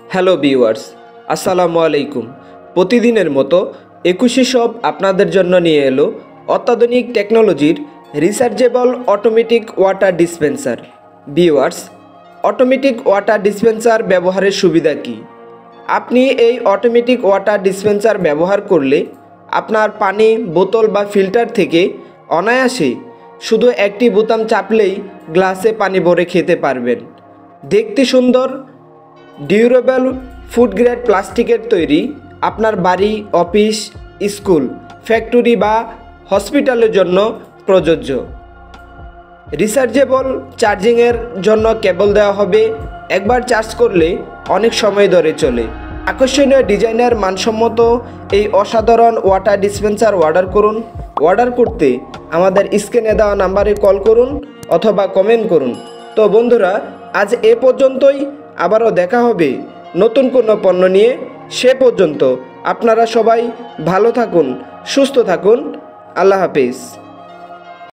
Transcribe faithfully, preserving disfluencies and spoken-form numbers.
Hello viewers, আসসালামু আলাইকুম। প্রতিদিনের মতো একুশে সব আপনাদের জন্য নিয়ে এলো অত্যাধুনিক টেকনোলজির rechargeable automatic water dispenser. Viewers, automatic water dispenser ব্যবহারের সুবিধা কি? আপনি এই অটোমেটিক ওয়াটার ডিসপেন্সার ব্যবহার করলে আপনার পানি বোতল বা ফিল্টার থেকে অনায়াসে শুধু একটি বোতাম চাপলেই গ্লাসে পানি ভরে খেতে পারবেন। দেখতে সুন্দর, ডিউরেবল, ফুড গ্রেড প্লাস্টিকের তৈরি, আপনার বাড়ি, অফিস, স্কুল, ফ্যাক্টরি বা হসপিটালের জন্য প্রযোজ্য। রিচার্জেবল, চার্জিংয়ের জন্য কেবল দেওয়া হবে, একবার চার্জ করলে অনেক সময় ধরে চলে। আকর্ষণীয় ডিজাইনের মানসম্মত এই অসাধারণ ওয়াটার ডিসপেন্সার অর্ডার করুন। অর্ডার করতে আমাদের স্ক্রিনে দেওয়া নাম্বারে কল করুন অথবা কমেন্ট করুন। তো বন্ধুরা, আজ এ পর্যন্তই। আবারও দেখা হবে নতুন কোনো পণ্য নিয়ে। সে পর্যন্ত আপনারা সবাই ভালো থাকুন, সুস্থ থাকুন। আল্লাহ হাফেজ।